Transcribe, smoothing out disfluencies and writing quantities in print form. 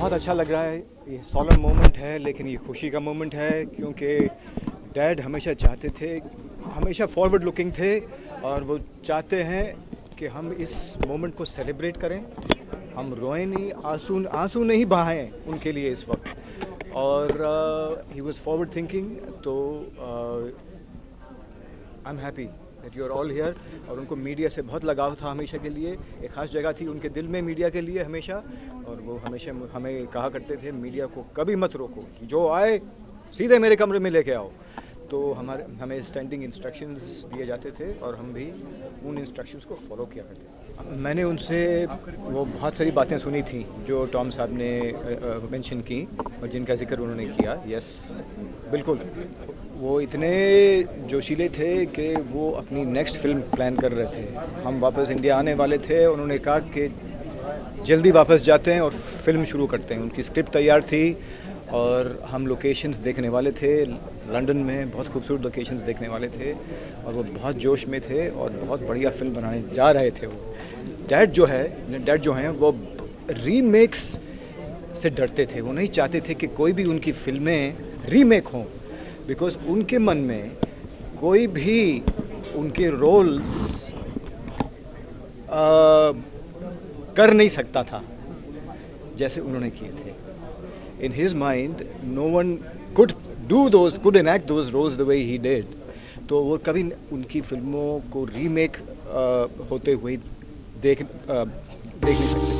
बहुत अच्छा लग रहा है। ये सोलर मोमेंट है, लेकिन ये खुशी का मोमेंट है क्योंकि डैड हमेशा चाहते थे, हमेशा फॉरवर्ड लुकिंग थे और वो चाहते हैं कि हम इस मोमेंट को सेलिब्रेट करें। हम रोएं नहीं, आंसू नहीं बहाएं उनके लिए इस वक्त। और ही वाज फॉरवर्ड थिंकिंग, तो I am happy that you are all here. और उनको मीडिया से बहुत लगाव था हमेशा के लिए, एक ख़ास जगह थी उनके दिल में मीडिया के लिए हमेशा। और वो हमेशा हमें कहा करते थे, मीडिया को कभी मत रोको, जो आए सीधे मेरे कमरे में लेके आओ। तो हमें स्टैंडिंग इंस्ट्रक्शंस दिए जाते थे और हम भी उन इंस्ट्रक्शंस को फॉलो किया करते थे। मैंने उनसे वो बहुत सारी बातें सुनी थी जो टॉम साहब ने मेंशन की और जिनका जिक्र उन्होंने किया। यस, बिल्कुल, वो इतने जोशीले थे कि वो अपनी नेक्स्ट फिल्म प्लान कर रहे थे। हम वापस इंडिया आने वाले थे, उन्होंने कहा कि जल्दी वापस जाते हैं और फिल्म शुरू करते हैं। उनकी स्क्रिप्ट तैयार थी और हम लोकेशंस देखने वाले थे। लंदन में बहुत खूबसूरत लोकेशंस देखने वाले थे और वो बहुत जोश में थे और बहुत बढ़िया फिल्म बनाने जा रहे थे। वो डैड जो हैं वो रीमेक्स से डरते थे। वो नहीं चाहते थे कि कोई भी उनकी फिल्में रीमेक हों, बिकॉज उनके मन में कोई भी उनके रोल्स कर नहीं सकता था जैसे उन्होंने किए थे। In his mind, no one could enact those roles the way he did. तो वो कभी उनकी फिल्मों को रीमेक होते हुए देख नहीं सकते।